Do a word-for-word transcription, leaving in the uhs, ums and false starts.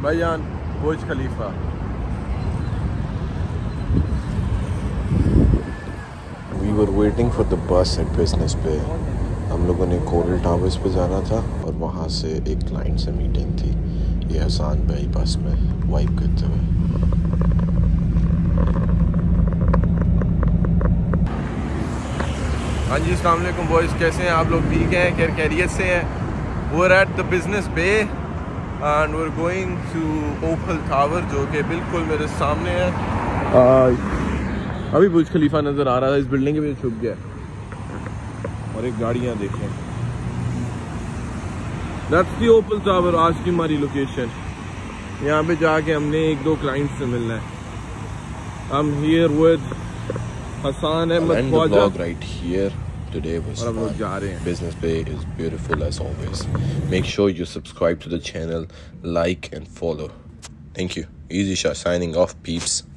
भाईजान बुर्ज खलीफा। We were waiting for the bus at Business Bay. हम लोगों ने कोरल टावर्स पे जाना था और वहाँ से एक क्लाइंट से मीटिंग थी। ये हसान भाई बस में वाइब करते हुए। हाँ जी, अस्सलाम वालेकुम बॉयज़, कैसे हैं आप लोग? ठीक हैं, खैर खैरियत से हैं? We're at the Business Bay and we're going to Opal Tower, जो कि बिल्कुल मेरे सामने है। अभी बुर्ज खलीफा नज़र आ रहा था, इस बिल्डिंग के में छुप गया। और एक गाड़ियाँ देखें, That's the Opal Tower, आज की हमारी लोकेशन। यहाँ पे जाके हमने एक दो क्लाइंट से मिलना है। I'm here with Hassan Ahmed Khwaja. Right here today was और हम लोग fun. जा रहे हैं। Business Bay is beautiful as always. Make sure you subscribe to the channel, like and follow. Thank you. Easy Shah signing off, peeps.